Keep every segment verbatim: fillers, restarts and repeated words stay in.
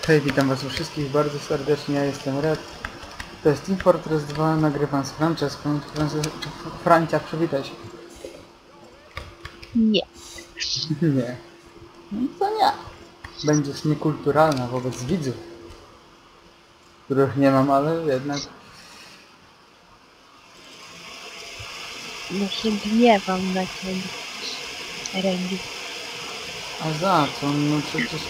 Hej, witam was wszystkich bardzo serdecznie, ja jestem Red. To jest Team Fortress dwa, nagrywam z Franceską. Francia, przywitaj się. Nie. Nie. No to nie. Będziesz niekulturalna wobec widzów, których nie mam, ale jednak... No się gniewam na ciebie, Randy. A za co? No przecież...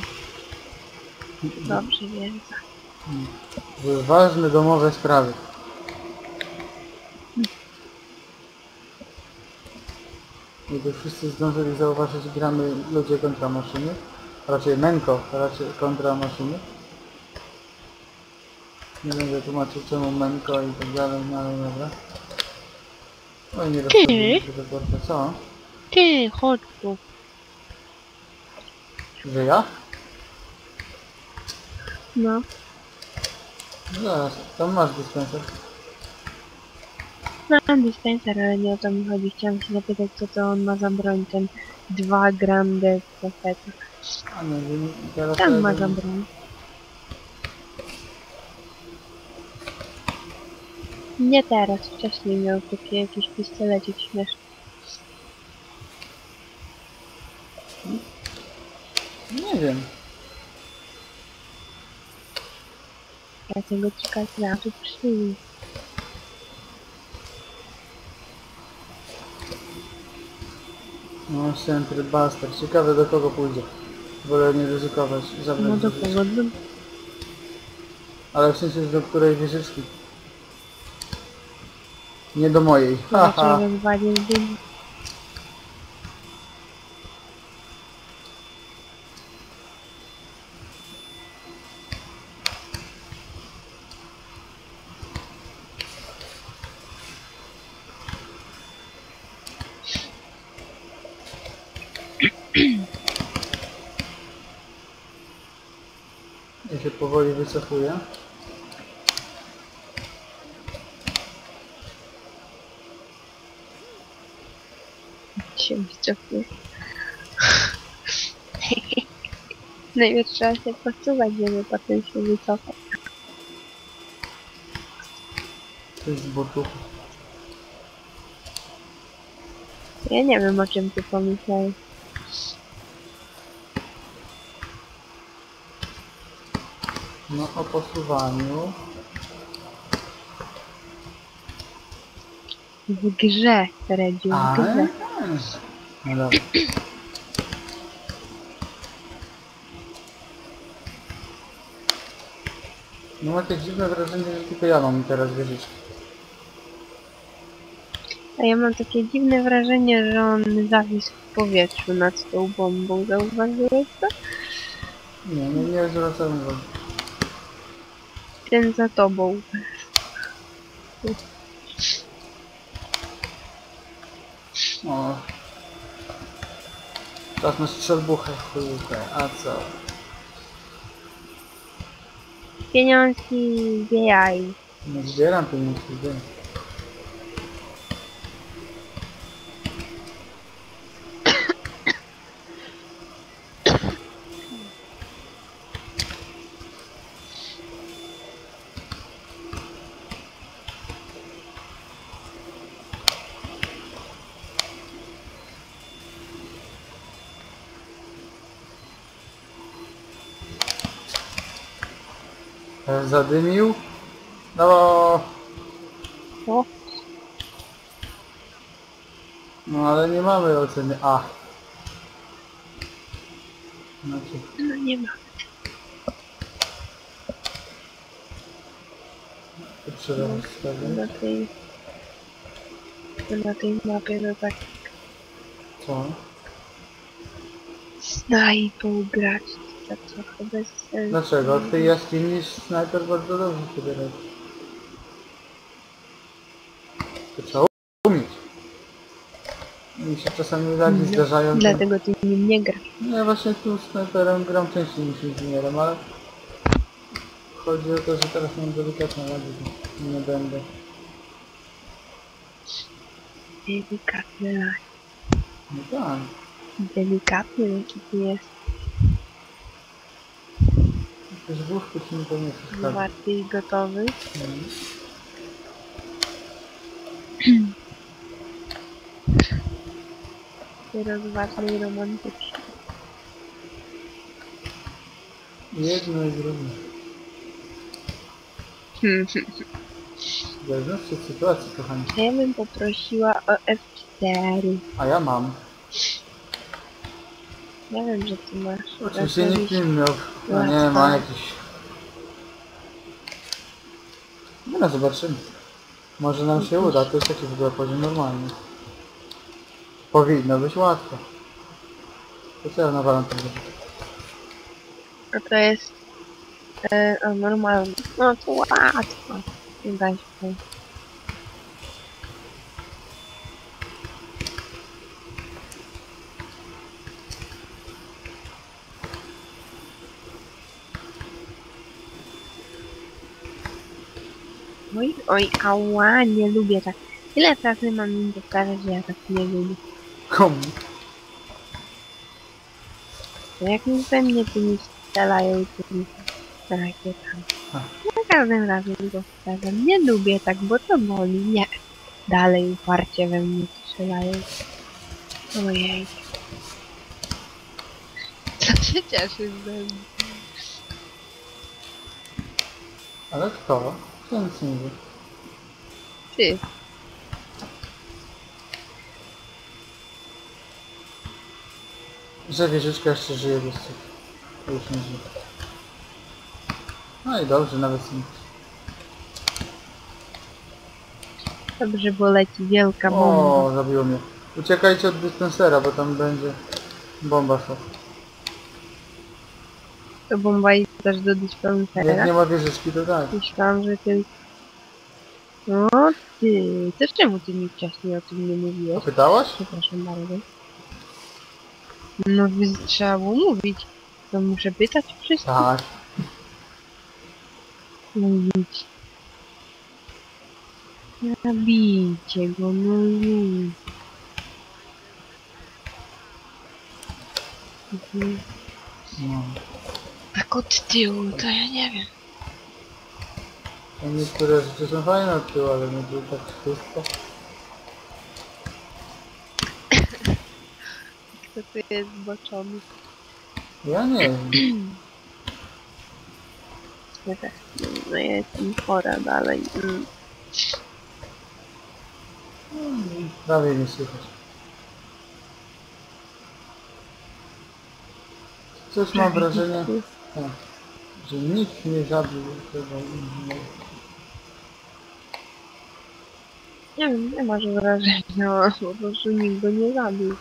Dobrze wiem. Były ważne domowe sprawy. Gdyby wszyscy zdążyli zauważyć, gramy ludzie kontra maszyny. Raczej Menko, raczej kontra maszyny. Nie będę tłumaczył czemu Menko i tak dalej, no ale dobra. Oj, nie rozumiem się do porta. Co? Ty, chodź tu. Że ja? No. No zaraz, tam masz dyspenser. Mam dispenser, ale nie o to mi chodzi. Chciałam się zapytać, co to on ma za broń, ten dwa grande profeta. A nie wiem, teraz... Tam ma ja za bym- broń. Nie teraz, wcześniej miał takie jakieś pistolecik śmieszny. Nie wiem. Dlatego czekać na to przyjdzie. No, Centry Buster. Ciekawe do kogo pójdzie. Wolę nie ryzykować. Zabrać No do wieżyczki. kogo? Do... Ale w sensie do której wieżyczki. Nie do mojej. Haha. Raczej rozwalił dym. Ja się powoli wycofuję. Się wycofuje. Najpierw trzeba się posuwać, żeby potem się wycofać. To jest z botów. Ja nie wiem, o czym ty pomyślałeś. No o posuwaniu. W grze, Redziu, w A, grze. no dobra. No mam takie dziwne wrażenie, że tylko ja mam teraz wieżyczki. A ja mam takie dziwne wrażenie, że on zawisł w powietrzu nad tą bombą. Zauważyłeś to? Nie, nie, nie zwracam uwagi. Ten za tobą. O. Teraz na strzelbuchę chujkę, a co? Pieniążki zbieraj. Nie zbieram pieniędzy, wiem. E, Zadymił? No. O, No ale nie mamy oceny A. Znaczy, no nie ma. to trzeba No, wstawić. na tej... Na tej mapie to tak Co? snajpą grać. Tak trochę bez sensu. Dlaczego? W tej jaskini snajper bardzo dobrze sobie radzi. To trzeba umieć. Mi się czasami lagi No, zdarzają. dlatego ty nim nie grasz. No ja właśnie tu snajperem gram częściej niż inżynierem, ale chodzi o to, że teraz mam delikatne lagi, to nie będę. Delikatny lag. No tak. Delikatny jaki ty jest. Jakieś główki ci mi to nie przeszkadza. Zwarty i gotowy. Mhm. Rozważny i romantyczny. Jedno i drugie. Hmm. W zależności od sytuacji, kochani. Ja bym poprosiła o F cztery. A ja mam. Ja wiem, że ty masz. Oczywiście Jakiś- nikt inny miał. No nie, ma jakiś... No, no zobaczymy. Może nam się uda, to jest taki w ogóle poziom normalny. Powinno być łatwo. To co ja nawalam tego? A to jest... E, a normalne. No to łatwo. Nie daj się. Oj, oj, ała, nie lubię tak. Ile razy mam im powtarzać, że ja tak nie lubię. Komu? To jak mi we mnie tymi strzelają tymi rakietami. A. Za każdym razem go powtarzam. Nie lubię tak, bo to boli. Nie. Dalej uparcie we mnie strzelają. Ojej. Co się cieszysz ze mnie? Ale kto? Ja nic nie mówię. Ty. Że wieżyczka jeszcze żyje bez cud. To już nie żyje. No i dobrze, nawet nic. Dobrze, bo leci wielka bomba. O, zabiło mnie. Uciekajcie od dyspensera, bo tam będzie bomba szła. To bomba i też do Jak dyspensera. nie ma wieżyczki, to tak. Myślałam, że ty... No ty... To czemu ty mi wcześniej o tym nie mówiłeś? Pytałaś? Przepraszam bardzo. No wy trzeba było mówić. To muszę pytać wszystkich. Tak. Mówić. Zabijcie go, no już. Mhm. No. Tak od tyłu, to ja nie wiem. To niektóre rzeczy są fajne od tyłu, ale nie było tak wszystko. Kto tu jest zboczony? Ja nie wiem. Ja też. No ja jestem chora dalej. Mm. Prawie nie słychać. Coś mam wrażenie, tak, że nikt nie zabił tego innego. Nie wiem, nie masz wrażenia, po prostu nikt go nie zabił.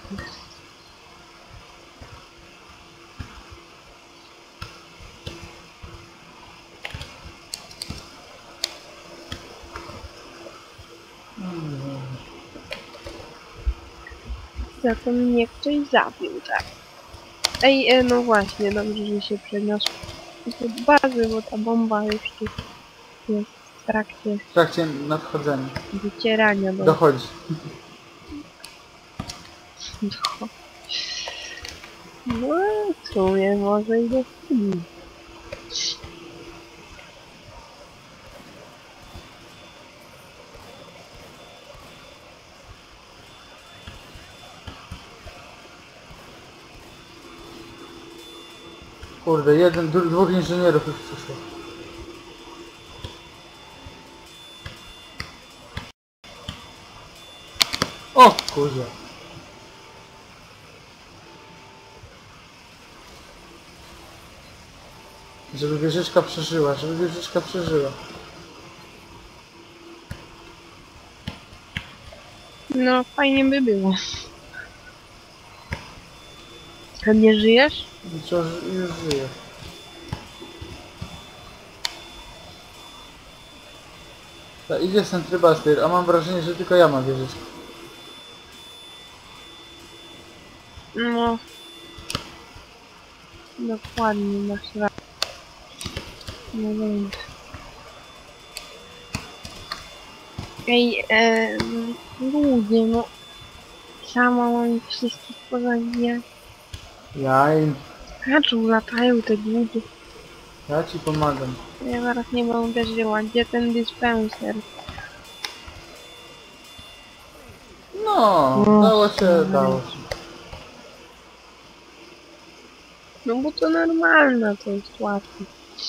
Za to mnie ktoś zabił, tak. Ej, e, no właśnie, dobrze, że się przeniosł do bazy, bo ta bomba już tu jest w trakcie W trakcie nadchodzenia. wycierania do... Dochodzi. do... No, w sumie może i do chwili. Kurde, jeden, dru- dwóch inżynierów już przyszło. O kurde. Żeby wieżyczka przeżyła, żeby wieżyczka przeżyła. No, fajnie by było. A nie żyjesz? I co, już żyje. Ta idzie Sentrybastyr, a mam wrażenie, że tylko ja mam wieżyczkę. No. Dokładnie, masz rację. No wiem. Ej, e, ludzie, no. Sama mam ich wszystkich pozabijać. Ja im... Kaczu, latają te ludzie. Ja ci pomagam. Ja zaraz nie mam uderzyła. Gdzie ten dispenser? No, O, dało się, dobra. dało się. No bo to normalne, to jest łatwe.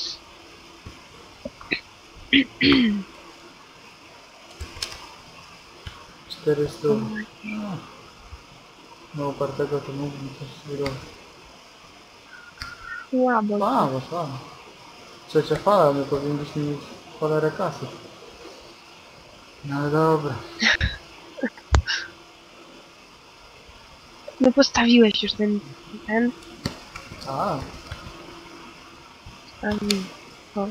czterysta. No, no upartego to mógłbym coś zrobić. Słabo. Słabo, słabo. Trzecia fala, my powinniśmy mieć cholerę kasy. No ale dobra. No postawiłeś już ten... ten? A, Postawiłem. O.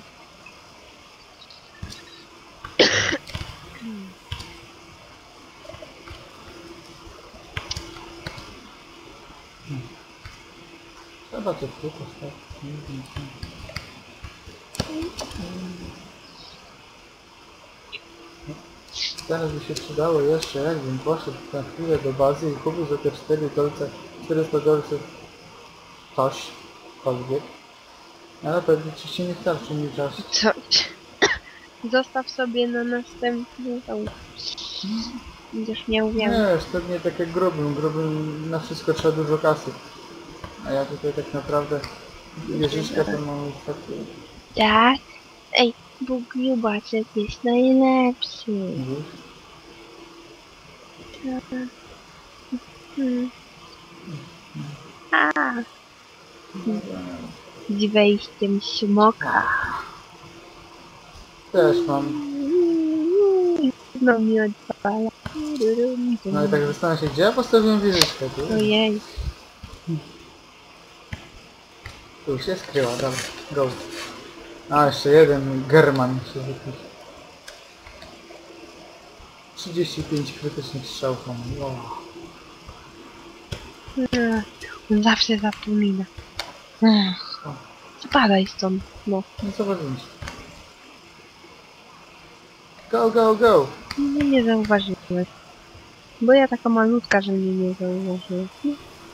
trzeba to tu postawić. Nie wiem, co. Teraz by się przydało jeszcze, jakbym poszedł na chwilę do bazy i kupił za te cztery dolce, czterysta dolców coś, kolwiek. Ale pewnie ci się nie starczy mi czas. Co? Zostaw sobie na następny rok. Będziesz miał Nie, więcej. jest pewnie takie grubym, grubym, na wszystko trzeba dużo kasy. A ja tutaj tak naprawdę wieżyczkę to mam takie, Tak? Ej, bo grubaczek jest najlepszy. wiesz? Hmm. A. Z wejściem smoka. Też mam. No mi odpala. No i tak zastanawiam się, gdzie ja postawiłem wieżyczkę? Tu, Ojej. tu się skryła, dobra, go. A, jeszcze jeden German się wypił. trzydzieści pięć krytycznych strzałów mam. Wow. Ech, On zawsze zapomina. Ech, Spadaj stąd. No. No co ważniejsze. Go, go, go! No nie zauważyłeś. Bo ja taka malutka, że mnie nie zauważyłeś. No.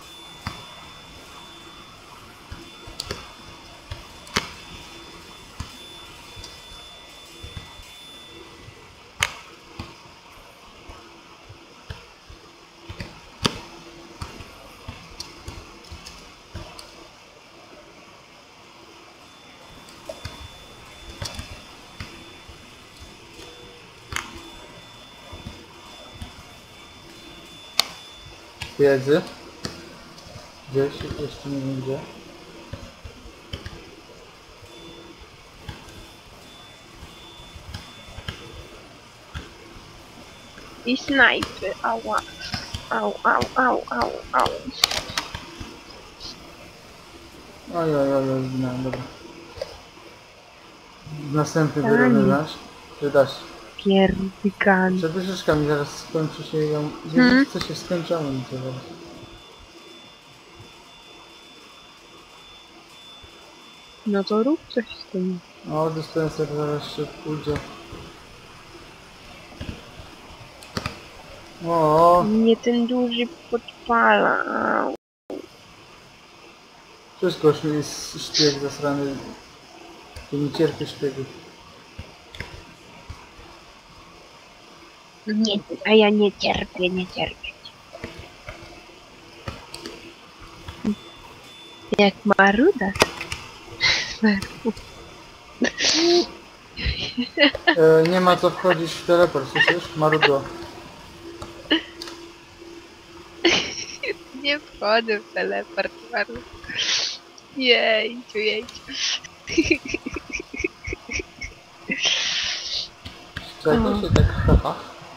Wiedzy. Gdzieś, jeszcze nie wiem gdzie. I snajpy. Ała. Au, au, au, au, au. Oj, oj, oj, oj, zginąłem, dobra. Następny Pani. wyrównywasz. Czy dasz? Pierdykan. Czy wieżyczka mi zaraz skończy się ją... Hmm? Wieżyczce się skończyło mi to zaraz. No to rób coś z tym. O, dispenser zaraz się pójdzie. O, Nie ten duży podpala. Au. wszystko już jest szpieg zasrany. Ty nie cierpię szpiegów. Nie, a ja nie cierpię, nie cierpię. Jak maruda. E, nie ma co wchodzić w teleport, słyszysz? Marudło. Nie wchodzę w teleport, maruda. Jejciu, jejciu. Czego się tak haha?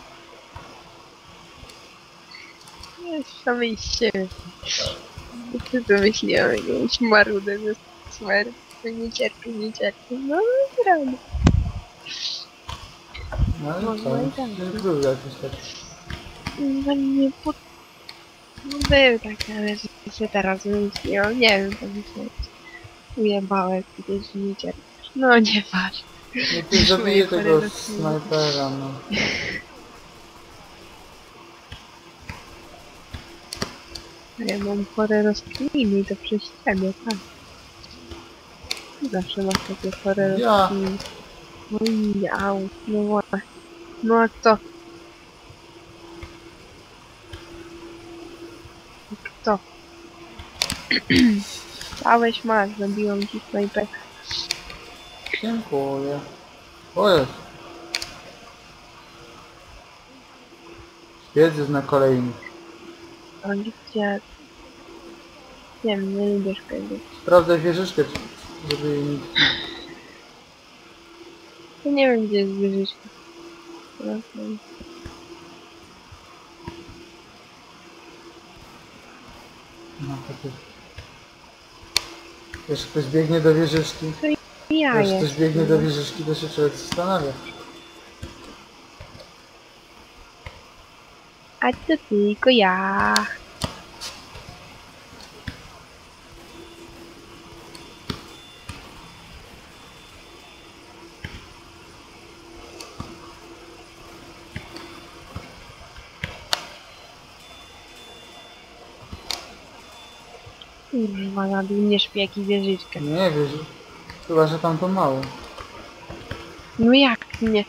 Jest samej siebie. Co wymyśliłam jakąś marudę ze smerfu. Nie cierpię, nie cierpię. No, prawda. No i co? No i tak. Nie był jakiś taki. No nie po... No był taki, ale że się teraz wymyśliłam. Nie wiem, to mi się ujebałeś gdzieś, że nie cierpisz. No nieważne. No ty zabiję tego snajpera, no. Ja mam chore rozkminy i to przez ciebie, tak. Zawsze masz takie chore Ja. rośliny. Oj, au, no właśnie. No a kto? Kto? Dałeś masz, zabiłam ci snajper. Dziękuję. O jest. Jedziesz na kolejny. A gdzie? Nie wiem, nie lubię szpiegów. Sprawdzaj wieżyczkę, czy- żeby jej nikt... Ja nie wiem, gdzie jest wieżyczka. Teraz wiem. No, takie... Wiesz, ktoś biegnie do wieżyczki. Ja Wiesz, jest. ktoś biegnie do wieżyczki, to się człowiek zastanawia. A to tylko ja. Kurwa, nabił mnie szpieg i wieżyczkę. Nie wiesz, chyba, że tam to mało. No jak nie?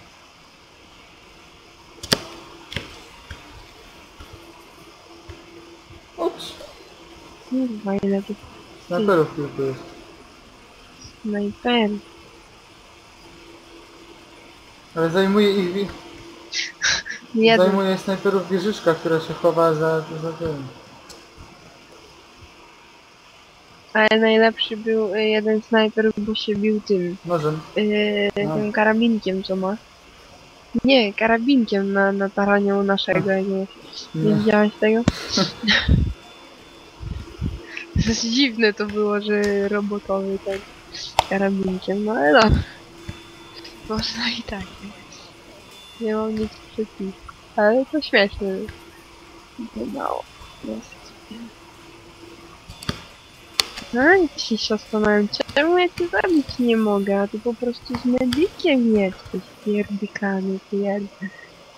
Ups, Kurwa, ile tu snajperów kilku jest. snajper. Ale zajmuje ich... wi- Jeden. Zajmuje snajperów wieżyczka, która się chowa za, za tym. Ale najlepszy był y, jeden snajper, bo się bił tym. Nożem. Yy, No. tym karabinkiem, co ma. Nie, karabinkiem na, na taraniu naszego jakiegoś. Nie Nie. widziałeś tego? Dość dziwne to było, że robotowy ten karabinkiem, no ale no. Można i tak. Nie, nie mam nic przeciwko. Ale to śmieszne. Wydało. Dosyć. No i się zastanawiam, czemu ja cię zabić nie mogę, a ty po prostu z medykiem jesteś, pierdykany, pierd.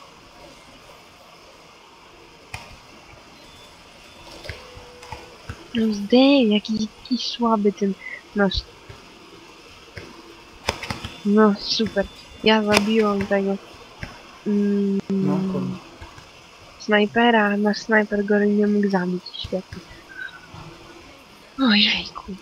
No zdej, jaki, jaki słaby ten nasz. No super, ja zabiłam tego mm, No, kurde. snajpera, a nasz snajper go nie mógł zabić, świetnie. Ojejku.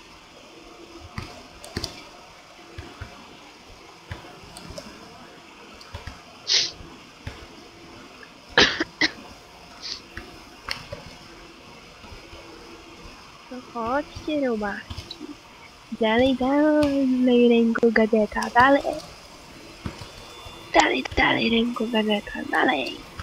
To chodźcie, robaki. Dalej, dalej, ręko gazeta, dalej. Dalej, dalej, ręko gazeta, dalej.